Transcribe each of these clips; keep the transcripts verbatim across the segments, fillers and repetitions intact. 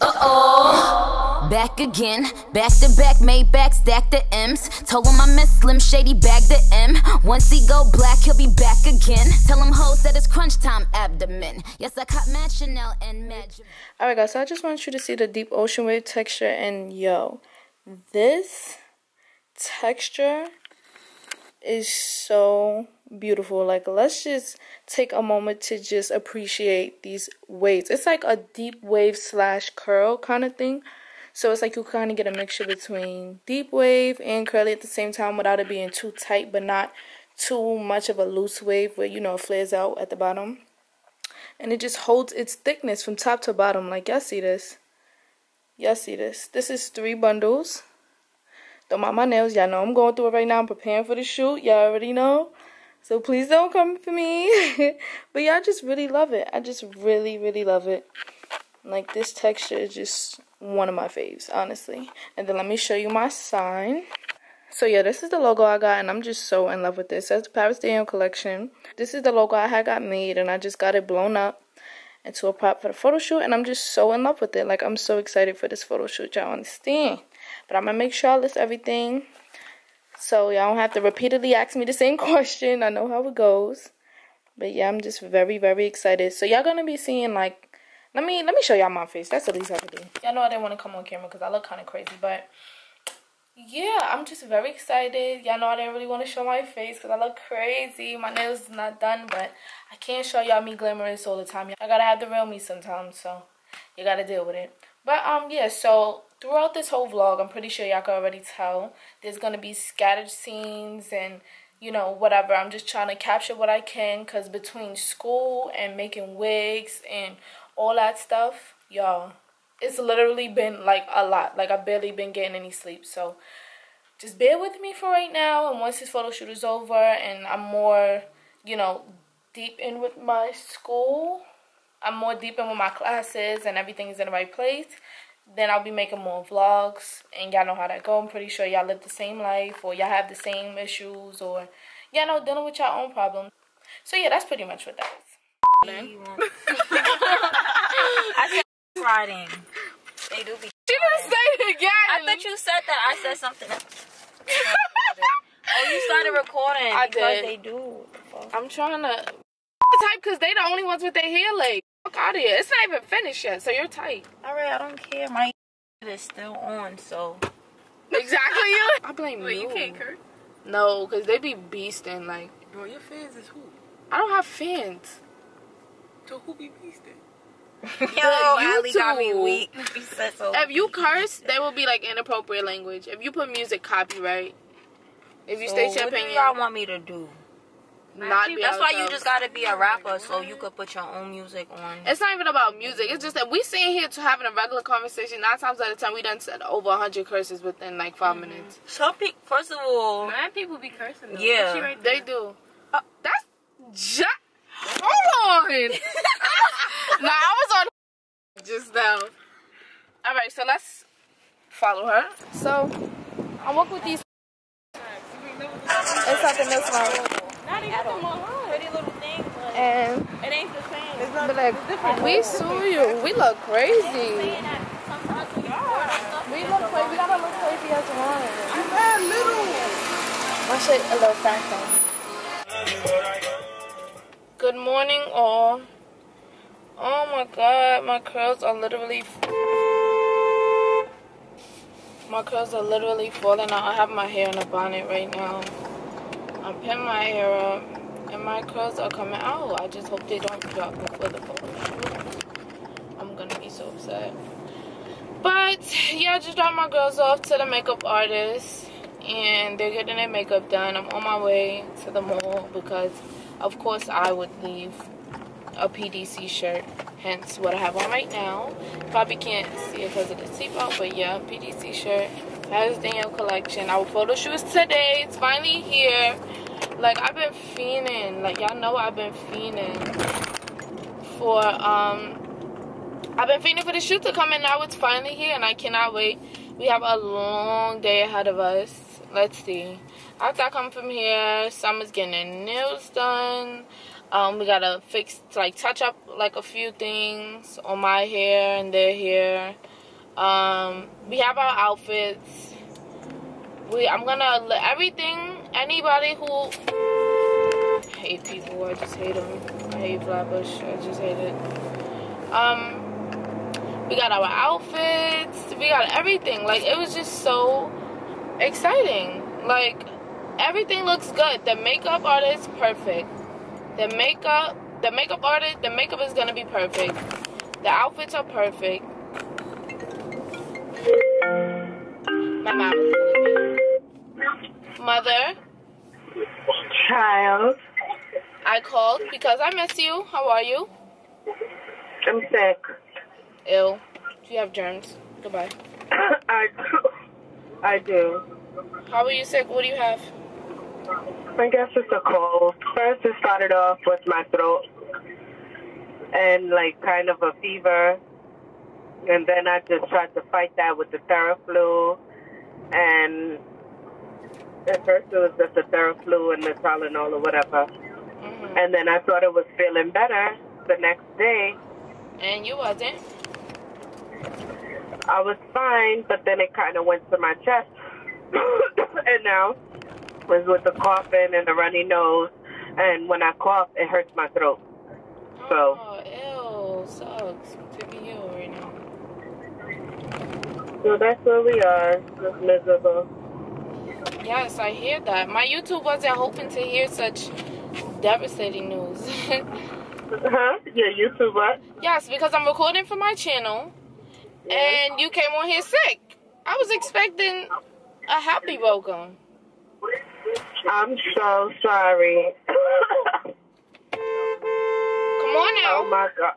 Uh-oh. Back again, back to back, made back, stack the M's. Told him I miss Slim Shady, bag the M. Once he go black, he'll be back again. Tell him hoes that it's crunch time abdomen. Yes, I caught Mad Chanel and Mad. Alright guys, so I just want you to see the deep ocean wave texture, and yo, this texture is so beautiful. Like, let's just take a moment to just appreciate these waves. It's like a deep wave slash curl kind of thing. So it's like you kind of get a mixture between deep wave and curly at the same time without it being too tight, but not too much of a loose wave where, you know, it flares out at the bottom. And it just holds its thickness from top to bottom. Like, y'all see this? Y'all see this? This is three bundles. Don't mind my nails. Y'all know I'm going through it right now. I'm preparing for the shoot. Y'all already know. So please don't come for me. But y'all just really love it. I just really, really love it. Like, this texture is just one of my faves, honestly. And then let me show you my sign. So yeah, this is the logo I got, and I'm just so in love with this. It says the Paris Daniel collection. This is the logo I had got made, and I just got it blown up into a prop for the photo shoot, and I'm just so in love with it. Like, I'm so excited for this photo shoot, y'all understand. But I'm gonna make sure I list everything, so y'all don't have to repeatedly ask me the same question. I know how it goes. But yeah, I'm just very, very excited. So y'all gonna be seeing, like, let me let me show y'all my face. That's the least I could do. Y'all know I didn't want to come on camera because I look kind of crazy, but yeah, I'm just very excited. Y'all know I didn't really want to show my face because I look crazy. My nails is not done, but I can't show y'all me glamorous all the time. I gotta have the real me sometimes, so you gotta deal with it. But um yeah, so throughout this whole vlog, I'm pretty sure y'all can already tell, there's gonna be scattered scenes and, you know, whatever. I'm just trying to capture what I can, because between school and making wigs and all that stuff, y'all, it's literally been like a lot. Like, I've barely been getting any sleep. So just bear with me for right now, and once this photo shoot is over and I'm more, you know, deep in with my school, I'm more deep in with my classes and everything is in the right place, then I'll be making more vlogs, and y'all know how that go. I'm pretty sure y'all live the same life, or y'all have the same issues, or y'all know, dealing with your own problems. So yeah, that's pretty much what that is. I said riding. They do be. She didn't say it again. I thought you said that. I said something else. Oh, you started recording. I because did. They do. I'm trying to type because they the only ones with their hair laid. Fuck out of here. It's not even finished yet, so you're tight. Alright, I don't care. My is still on, so. Exactly. I blame Wait, you. you can't curse? No, because they be beasting. Like, Bro, your fans is who? I don't have fans. So who be beasting? Yo, Ali got me weak. You said so. If you curse, they will be like inappropriate language. If you put music, copyright. If you So state your what do opinion, y'all want me to do? not be That's why you ourselves. just gotta be a rapper, so you could put your own music on. It's not even about music. It's just that we sitting here to having a regular conversation. Nine times out of ten, we done said over a hundred curses within like five mm-hmm. minutes. Some people, first of all, Mad people be cursing though. Yeah. She right They do. Uh, that's just. Hold on. Nah, I was on just now. All right, so let's follow her. So I walk with these. It's something else wrong. Not even the more pretty little thing, but And it ain't the same. It's but like, we sue you. We look crazy. saying that sometimes we are. We look crazy. We gotta look crazy as one. I'm mad little. My shit a little fat though. Good morning, all. Oh my god, my curls are literally. My curls are literally falling out. I have my hair in a bonnet right now. I'm pinning my hair up, and my curls are coming out. I just hope they don't drop before the photo shoot. I'm gonna be so upset. But yeah, I just dropped my girls off to the makeup artist, and they're getting their makeup done. I'm on my way to the mall because, of course, I would leave a P D C shirt, hence what I have on right now. Probably can't see it because of the seatbelt, but yeah, P D C shirt, Paris Daniel collection. Our photo shoot is today. It's finally here. Like, I've been fiending, like, y'all know I've been fiending for um I've been fiending for the shoot to come, and now it's finally here, and I cannot wait. We have a long day ahead of us. Let's see. After I come from here, Summer's getting her nails done. Um, we gotta fix, like, touch up, like, a few things on my hair and their hair. Um, we have our outfits. We, I'm gonna let everything, anybody who I hate people, I just hate them. I hate Flatbush, I just hate it. Um, we got our outfits, we got everything. Like, it was just so exciting. Like, everything looks good. The makeup artist, perfect. The makeup, the makeup artist, the makeup is gonna be perfect. The outfits are perfect. My mom is calling me. Mother. Child. I called because I miss you. How are you? I'm sick. Ew. Do you have germs? Goodbye. I do. I do. How are you sick? What do you have? I guess it's a cold. First it started off with my throat and like kind of a fever. And then I just tried to fight that with the Theraflu. And at first it was just the Theraflu and the Tylenol or whatever. Mm-hmm. And then I thought it was feeling better the next day. And you wasn't? I was fine, but then it kind of went to my chest. And now it was with the coughing and the runny nose. And when I cough, it hurts my throat. So. Oh, ew. Sucks to be you right now. So that's where we are. Just miserable. Yes, I hear that. My YouTube wasn't hoping to hear such devastating news. Huh? Yeah, YouTube what? Yes, because I'm recording for my channel. Yeah. And you came on here sick. I was expecting a happy welcome. I'm so sorry. Come on now. Oh my god.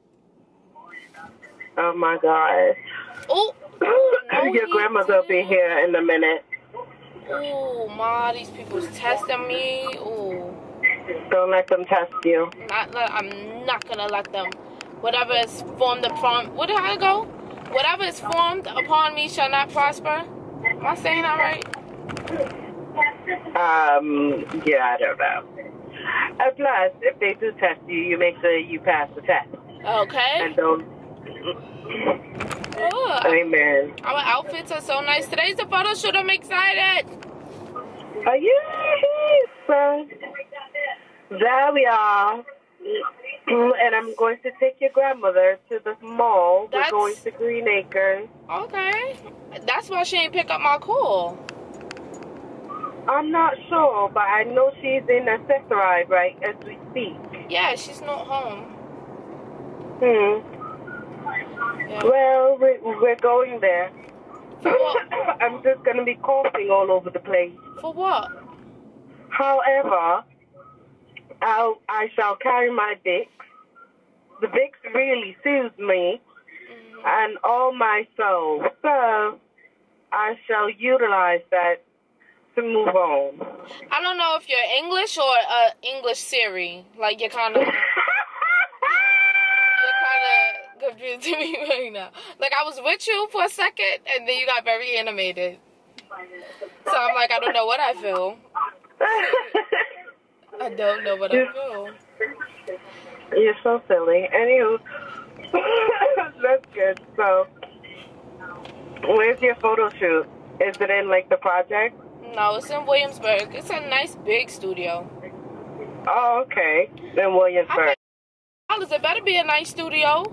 Oh my god. Oh. No, your grandmother will be here in a minute. Oh, Ma, these people's testing me. Oh. Don't let them test you. Not, I'm not gonna let them. Whatever is formed upon, what did I go? Whatever is formed upon me shall not prosper. Am I saying that right? Um, yeah, I don't know. And plus, if they do test you, you make sure you pass the test. Okay. And don't. Oh, Amen. Our outfits are so nice. Today's the photo shoot. I'm excited. Are you? So, there we are. And I'm going to take your grandmother to the mall. That's... We're going to Green Acres. Okay. That's why she ain't pick up my call. I'm not sure, but I know she's in Accessory right as we speak. Yeah, she's not home. Hmm. Yeah. Well, we're, we're going there. For what? I'm just going to be coughing all over the place. For what? However, I'll, I shall carry my Vicks. The Vicks really soothes me mm-hmm. and all my soul. So, I shall utilize that to move on. I don't know if you're English or uh, English Siri. Like, you're kind of... confusing me right now. Like, I was with you for a second, and then you got very animated. So I'm like, I don't know what I feel. I don't know what I feel. You're so silly. Anywho, that's good. So, where's your photo shoot? Is it in, like, the project? No, it's in Williamsburg. It's a nice, big studio. Oh, okay. In Williamsburg. It better be a nice studio.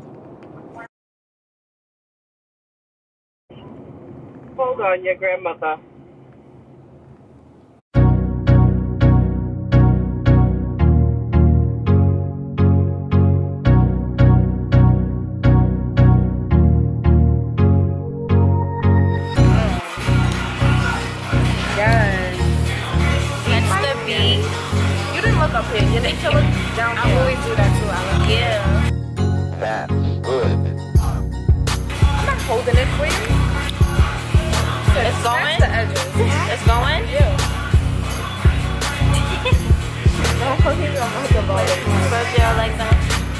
Hold on, your grandmother. Yes. Catch the beat. You didn't look up here. You need to look down here. I always do that too, Alex. Yeah. That's good. I'm not holding it for you. It's going? The edges. It's going? Yeah. Don't put me on the ball. First, y'all like that?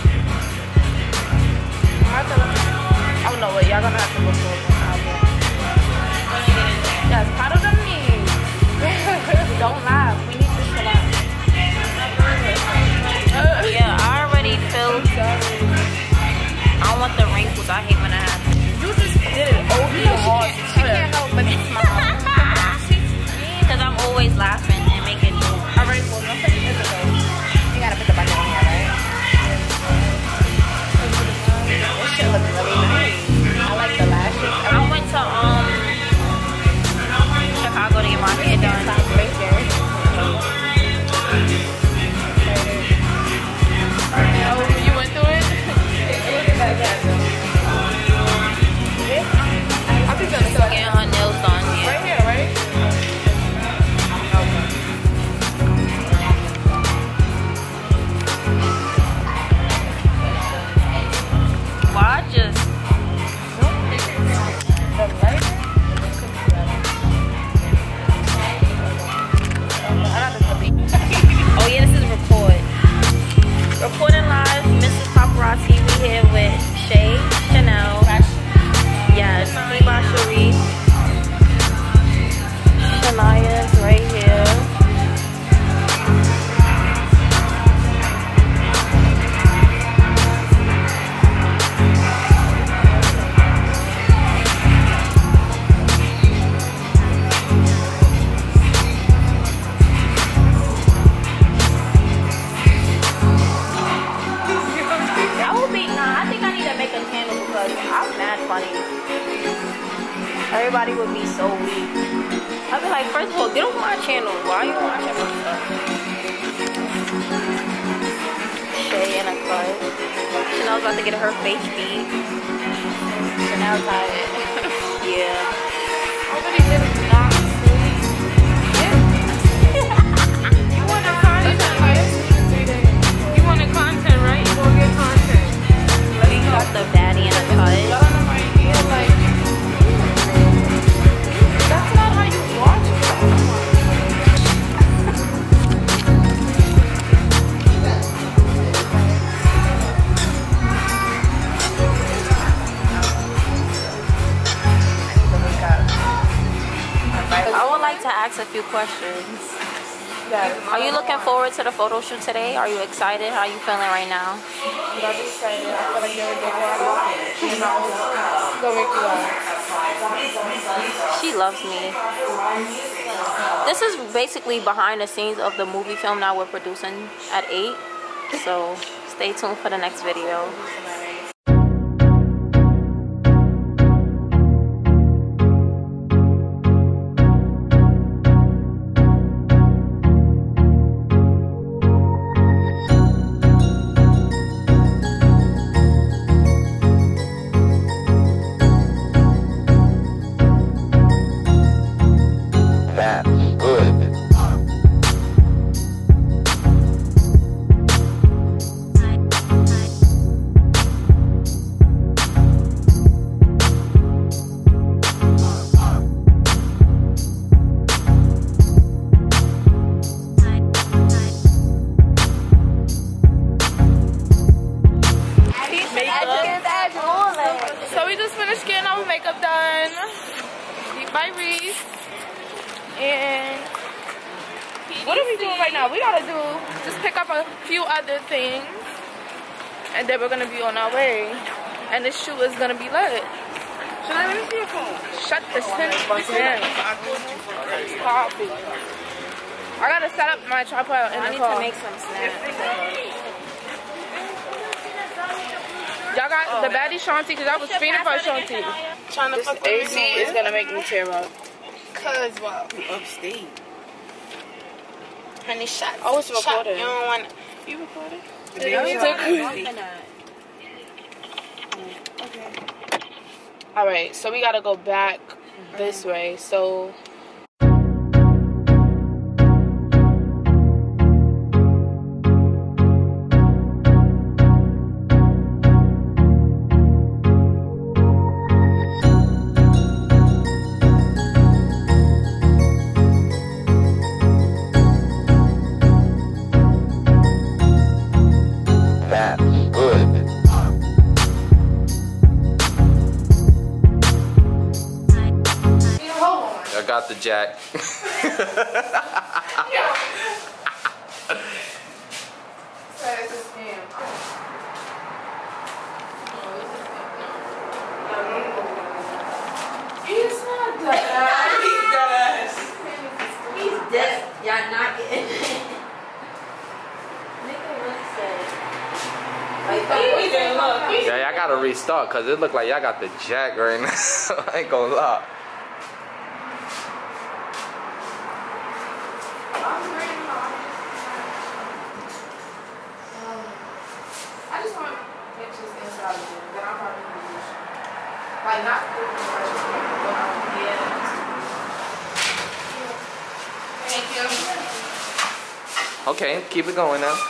I don't know what y'all gonna have to look for. Yes, part of the knees. Don't laugh. We need this to laugh. Yeah, I already feel. I don't want the wrinkles. I hate when it happens. You just did it. funny. Everybody would be so weak. I'd be like, first of all, get off my channel. Why are you watching my stuff? Shay in a cut. Chanel's about to get her face beat. Chanel's tired. Yeah. Nobody did not sleep. You wanted content, right? You wanted content, right? You gonna get content. We got the baddie in a cut. Y'all don't have an idea, like, that's not how you watch it. I would like to ask a few questions. Are you looking forward to the photo shoot today? Are you excited? How are you feeling right now? I'm excited. I feel like you're gonna go make you laugh. She loves me. This is basically behind the scenes of the movie film that we're producing at eight. So stay tuned for the next video. So we just finished getting our makeup done by Reese. And what are we doing right now? We gotta do, just pick up a few other things. And then we're gonna be on our way. And the shoot is gonna be lit. Should I let me see your phone? Shut the shit down. Coffee. I gotta set up my tripod in I the need car. to make some snacks. Y'all got oh, the baddie Shanti, because I was feeding for Shanti. Trying to This fuck A C is gonna make me tear up. Cause what? You upstate. Honey, shot. Oh, it's recorded. You don't want. You recorded? Okay. All right, so we gotta go back this way. So. Got the jack. He's not dead. He's dead. He's dead. Y'all not getting it. Nigga really said. Like, yeah, y'all gotta restart because it look like y'all got the jack right now. I ain't gonna lie. I just want pictures inside of it. Then I'm probably gonna use it. Like, not the professional, but I'm yeah. Thank you. Okay, keep it going now.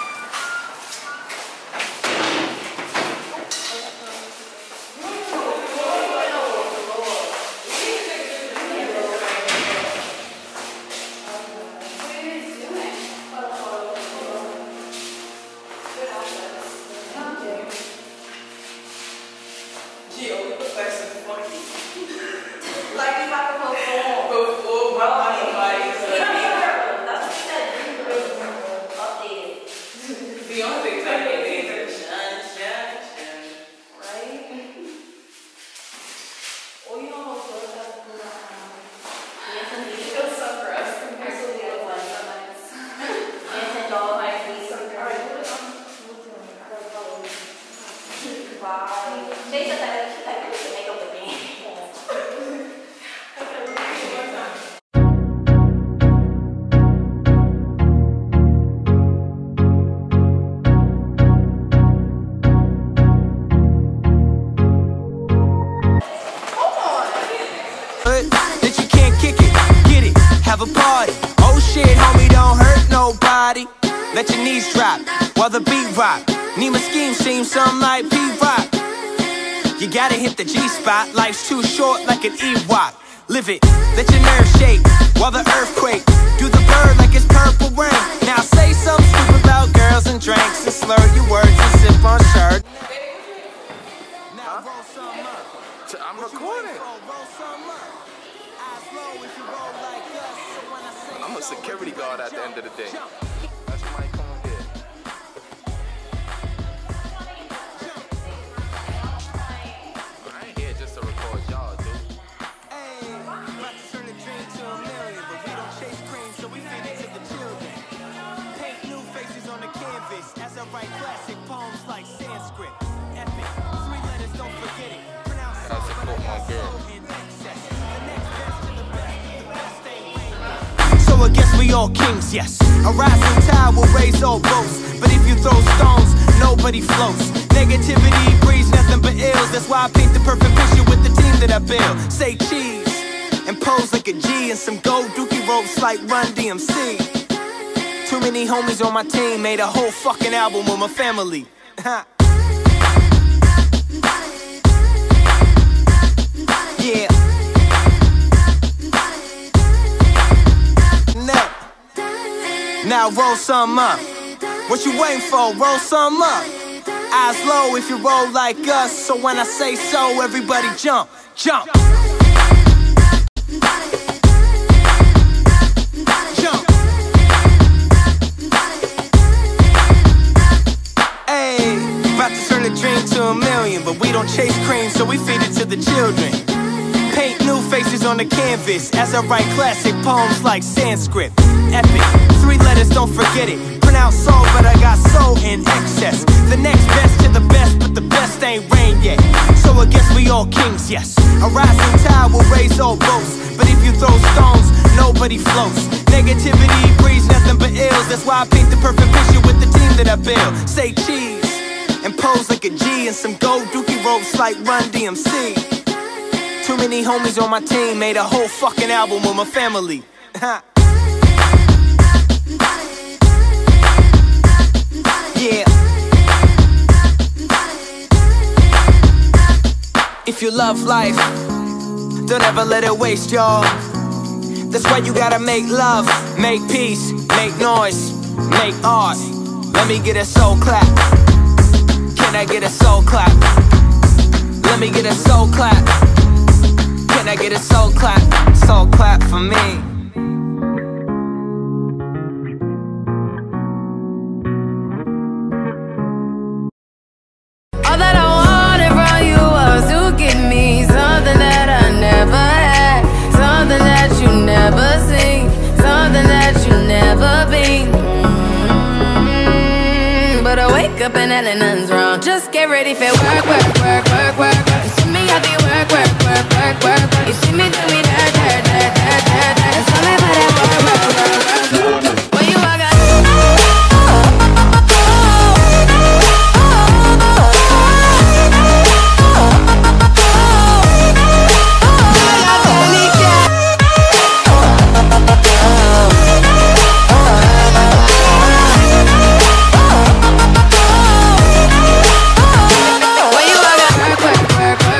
that you can't kick it, get it, have a party. Oh shit, homie, don't hurt nobody. Let your knees drop while the beat rock. Need my scheme seem something like P-Rock. You gotta hit the G-spot. Life's too short like an Ewok. Live it, let your nerves shake while the earthquake. Do the bird like it's purple rain. Now say something stupid about girls and drinks and slur your words and sip on shirt. Now roll some up. I'm recording. I'm a security guard at the end of the day. That's why I come on here. I ain't here just to record y'all, dude. Hey, about to turn the dream to a million, but we don't chase cream, so we feed it to the children. Paint new faces on the canvas as I write classic poems like Sanskrit. Epic, three letters, don't forget it. Pronounce I support my girl. So I guess we all kings, yes. A rising tide will raise all boats. But if you throw stones, nobody floats. Negativity breeds nothing but ills. That's why I paint the perfect picture with the team that I build. Say cheese and pose like a G and some gold dookie ropes like Run D M C. Too many homies on my team made a whole fucking album with my family. Yeah. Now roll some up. What you waiting for? Roll some up. Eyes low if you roll like us. So when I say so, everybody jump, jump. Jump. Hey, about to turn the dream to a million, but we don't chase cream, so we feed it to the children. Paint new faces on the canvas as I write classic poems like Sanskrit. Epic, three letters, don't forget it. Pronounce soul, but I got soul in excess. The next best to the best, but the best ain't rain yet. So I guess we all kings, yes. A rising tide will raise all boats. But if you throw stones, nobody floats. Negativity breeds nothing but ills. That's why I paint the perfect picture with the team that I build. Say cheese and pose like a G and some gold dookie ropes like Run D M C. Too many homies on my team made a whole fucking album with my family. Yeah. If you love life, don't ever let it waste, y'all. That's why you gotta make love, make peace, make noise, make art. Let me get a soul clap. Can I get a soul clap? Let me get a soul clap. Can I get a soul clap? Soul clap for me. All that I wanted from you was to give me something that I never had, something that you never seen, something that you never been. Mm-hmm. But I wake up and hell nothing's wrong. Just get ready for work, work, work, work, work, work. You see me happy work, work, work, work, work, work. You see me do me that, that, that, that, that, that. It's all about that work, work, work, work. When you walk out. Work, work, work,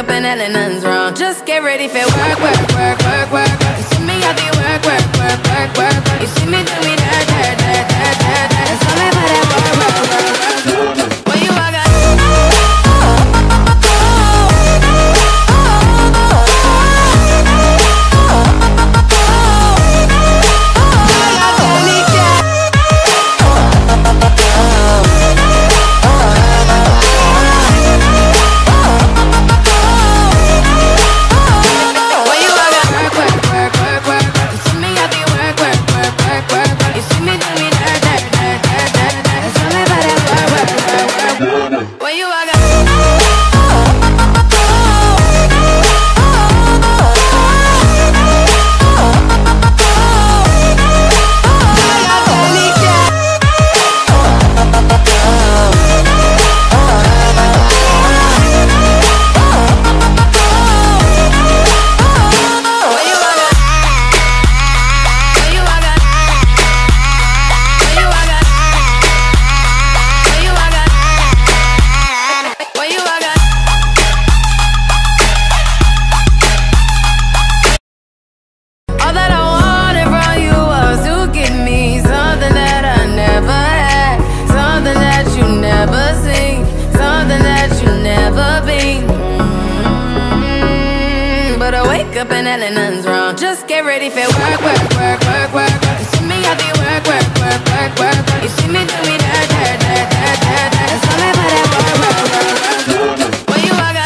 up and L and nothing's wrong. Just get ready for work, work, work, work, work. You see me have to work, work, work, work, work, work. You see me do me that, that, that, that, that, that. That's all about that work, work, work, work. When you walk out. Up and L and nothing's wrong. Just get ready for work, work, work, work, work. You see me have to work, work, work, work, work. You see me do me that, that, that, that, that, that. That's all about that work, work, work, work. When you walk out.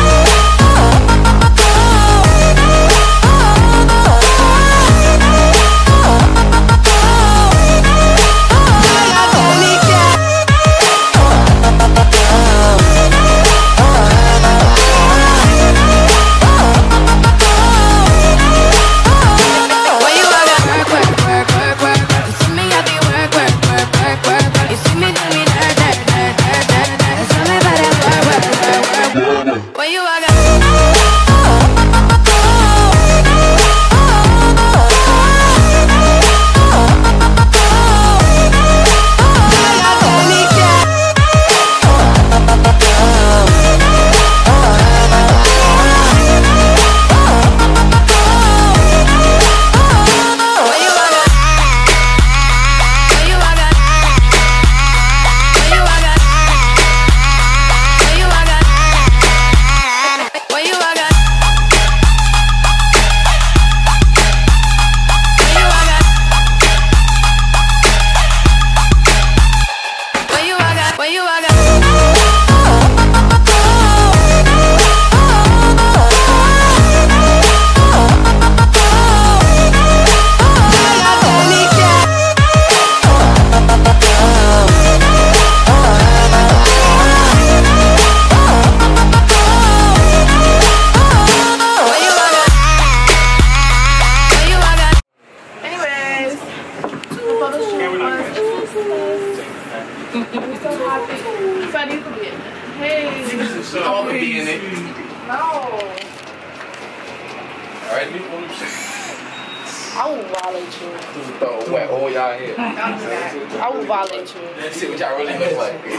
I will violate you. Throw wet all y'all here. I will violate you. Let's see what y'all really look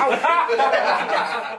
like.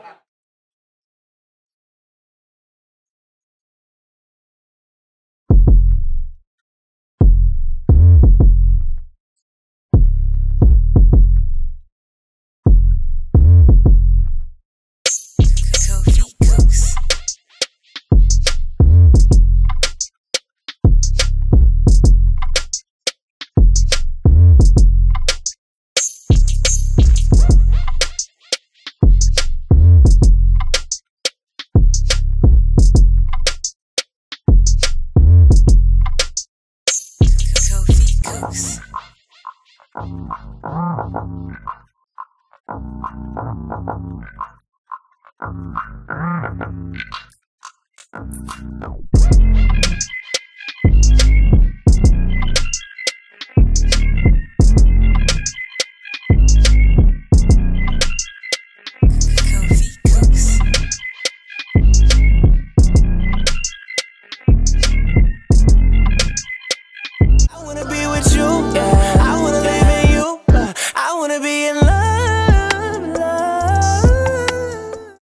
Coast.